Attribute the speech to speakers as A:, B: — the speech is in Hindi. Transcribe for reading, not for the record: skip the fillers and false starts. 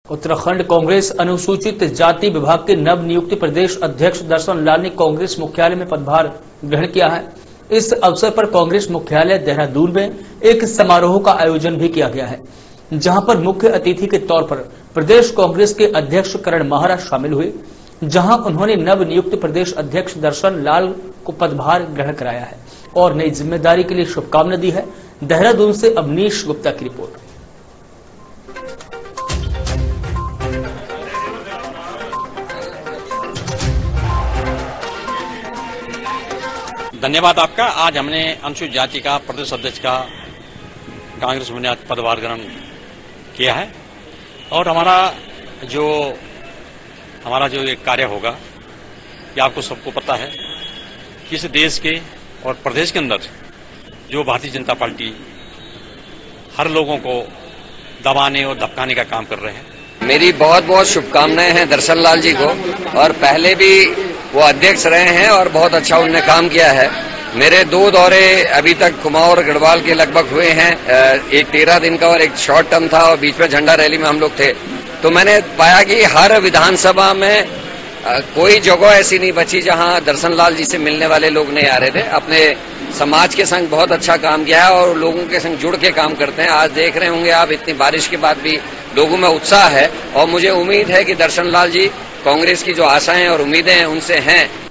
A: उत्तराखंड कांग्रेस अनुसूचित जाति विभाग के नव नियुक्त प्रदेश अध्यक्ष दर्शन लाल ने कांग्रेस मुख्यालय में पदभार ग्रहण किया है। इस अवसर पर कांग्रेस मुख्यालय देहरादून में एक समारोह का आयोजन भी किया गया है, जहां पर मुख्य अतिथि के तौर पर प्रदेश कांग्रेस के अध्यक्ष करण माहरा शामिल हुए, जहां उन्होंने नव नियुक्त प्रदेश अध्यक्ष दर्शन लाल को पदभार ग्रहण कराया है और नई जिम्मेदारी के लिए शुभकामना दी है। देहरादून से अवनीश गुप्ता की रिपोर्ट।
B: धन्यवाद आपका। आज हमने अनुसूचित जाति का प्रदेश अध्यक्ष का कांग्रेस में पदभार ग्रहण किया है और हमारा जो एक कार्य होगा, ये आपको सबको पता है कि इस देश के और प्रदेश के अंदर जो भारतीय जनता पार्टी हर लोगों को दबाने और धमकाने का काम कर रहे हैं।
C: मेरी बहुत बहुत शुभकामनाएं हैं दर्शन लाल जी को, और पहले भी वो अध्यक्ष रहे हैं और बहुत अच्छा उन्होंने काम किया है। मेरे 2 दौरे अभी तक कुमाऊं और गढ़वाल के लगभग हुए हैं, एक 13 दिन का और एक शॉर्ट टर्म था और बीच में झंडा रैली में हम लोग थे। तो मैंने पाया कि हर विधानसभा में कोई जगह ऐसी नहीं बची जहां दर्शन लाल जी से मिलने वाले लोग नहीं आ रहे थे। अपने समाज के संग बहुत अच्छा काम किया है और लोगों के संग जुड़ के काम करते हैं। आज देख रहे होंगे आप, इतनी बारिश के बाद भी लोगों में उत्साह है और मुझे उम्मीद है कि दर्शन लाल जी कांग्रेस की जो आशाएं और उम्मीदें हैं उनसे हैं